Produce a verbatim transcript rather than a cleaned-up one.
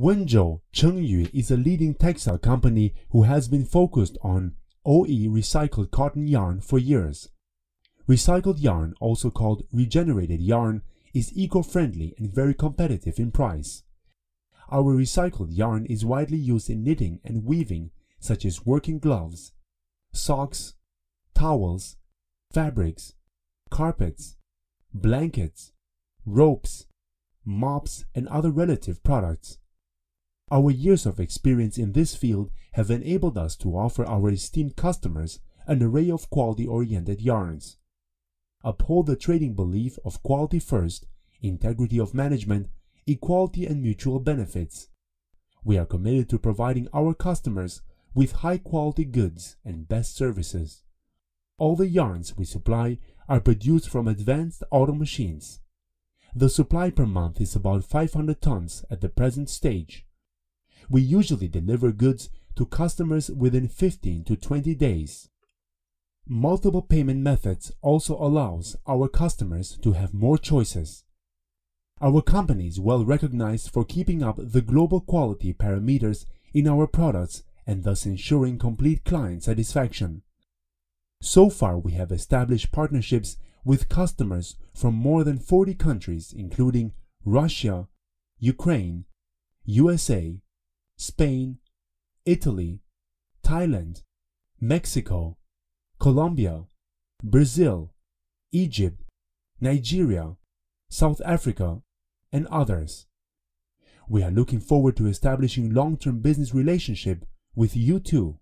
Wenzhou Chengyu is a leading textile company who has been focused on O E recycled cotton yarn for years. Recycled yarn, also called regenerated yarn, is eco-friendly and very competitive in price. Our recycled yarn is widely used in knitting and weaving, such as working gloves, socks, towels, fabrics, carpets, blankets, ropes, mops, and other relative products. Our years of experience in this field have enabled us to offer our esteemed customers an array of quality-oriented yarns. Uphold the trading belief of quality first, integrity of management, equality and mutual benefits. We are committed to providing our customers with high-quality goods and best services. All the yarns we supply are produced from advanced auto machines. The supply per month is about five hundred tons at the present stage. We usually deliver goods to customers within fifteen to twenty days. Multiple payment methods also allows our customers to have more choices. Our company is well recognized for keeping up the global quality parameters in our products and thus ensuring complete client satisfaction. So far, we have established partnerships with customers from more than forty countries, including Russia, Ukraine, U S A, Spain, Italy, Thailand, Mexico, Colombia, Brazil, Egypt, Nigeria, South Africa, and others. We are looking forward to establishing long-term business relationship with you too.